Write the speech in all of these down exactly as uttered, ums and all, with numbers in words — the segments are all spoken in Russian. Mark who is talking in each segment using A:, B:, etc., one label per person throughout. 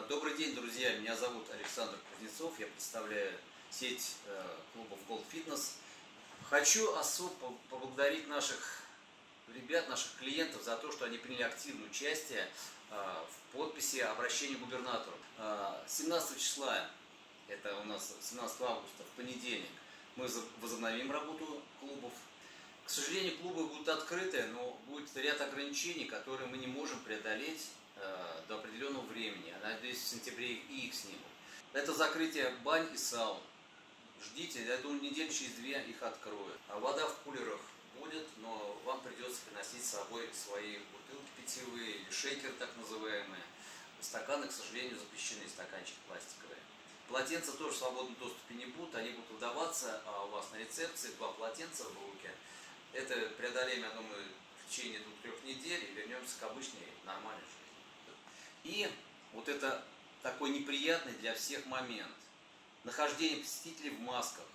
A: Добрый день, друзья! Меня зовут Александр Кузнецов, я представляю сеть клубов Gold Fitness. Хочу особо поблагодарить наших ребят, наших клиентов за то, что они приняли активное участие в подписи обращения к губернатору. семнадцатого числа, это у нас семнадцатого августа, в понедельник, мы возобновим работу клубов. К сожалению, клубы будут открыты, но будет ряд ограничений, которые мы не можем преодолеть э, до определенного времени. Я надеюсь, в сентябре и их снимут. Это закрытие бань и саун. Ждите, я думаю, неделю через две их откроют. А вода в кулерах будет, но вам придется приносить с собой свои бутылки питьевые, или шейкеры так называемые. Стаканы, к сожалению, запрещены, стаканчики пластиковые. Полотенца тоже в свободном доступе не будут, они будут выдаваться, а у вас на рецепции два полотенца в руке. Это преодолеем, я думаю, в течение двух-трех недель и вернемся к обычной нормальной жизни. И вот это такой неприятный для всех момент. Нахождение посетителей в масках.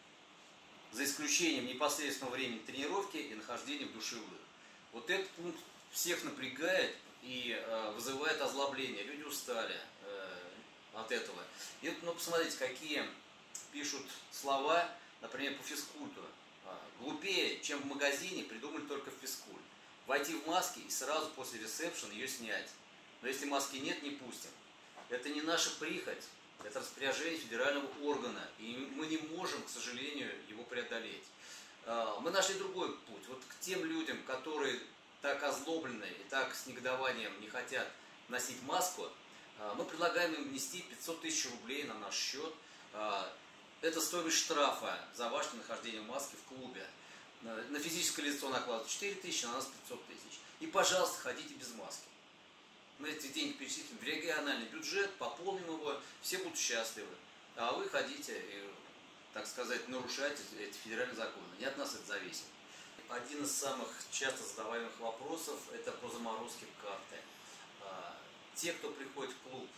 A: За исключением непосредственного времени тренировки и нахождения в душевых. Вот этот пункт всех напрягает и э, вызывает озлобление. Люди устали э, от этого. И вот, ну, посмотрите, какие пишут слова, например, по физкульту. Глупее, чем в магазине, придумали только в физкульт. Войти в маске и сразу после ресепшн ее снять. Но если маски нет, не пустим. Это не наша прихоть, это распоряжение федерального органа. И мы не можем, к сожалению, его преодолеть. Мы нашли другой путь. Вот к тем людям, которые так озлоблены и так с негодованием не хотят носить маску, мы предлагаем им внести пятьсот тысяч рублей на наш счет. Это стоимость штрафа за ваше нахождение в маске в клубе. На физическое лицо накладывают четыре тысячи, на нас пятьсот тысяч. И, пожалуйста, ходите без маски. Мы эти деньги перечислим в региональный бюджет, пополним его, все будут счастливы. А вы ходите и, так сказать, нарушайте эти федеральные законы. Не от нас это зависит. Один из самых часто задаваемых вопросов – это по заморозке карты. Те, кто приходит в клуб,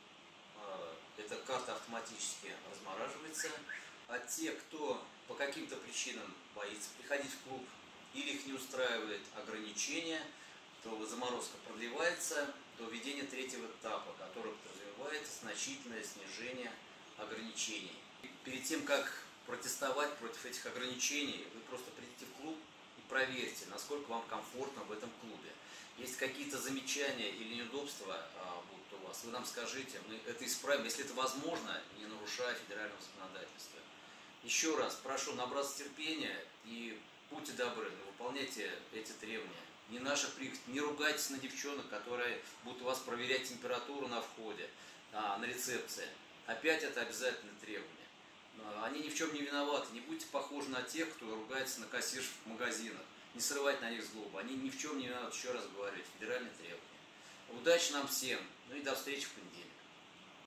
A: эта карта автоматически размораживается, а те, кто по каким-то причинам боится приходить в клуб или их не устраивает ограничения, то заморозка продлевается до введения третьего этапа, который подразумевает значительное снижение ограничений. Перед тем, как протестовать против этих ограничений, вы просто придите в клуб и проверьте, насколько вам комфортно в этом клубе. Есть какие-то замечания или неудобства а, будут у вас, вы нам скажите, мы это исправим, если это возможно, не нарушая федерального законодательства. Еще раз прошу набраться терпения и будьте добры, выполняйте эти требования. Не наша прихоть, не ругайтесь на девчонок, которые будут у вас проверять температуру на входе, а, на рецепции. Опять это обязательное требование. Они ни в чем не виноваты, не будьте похожи на тех, кто ругается на кассиров в магазинах. Не срывать на них злобу, они ни в чем не виноваты, еще раз говорю, федеральные требования. Удачи нам всем, ну и до встречи в понедельник.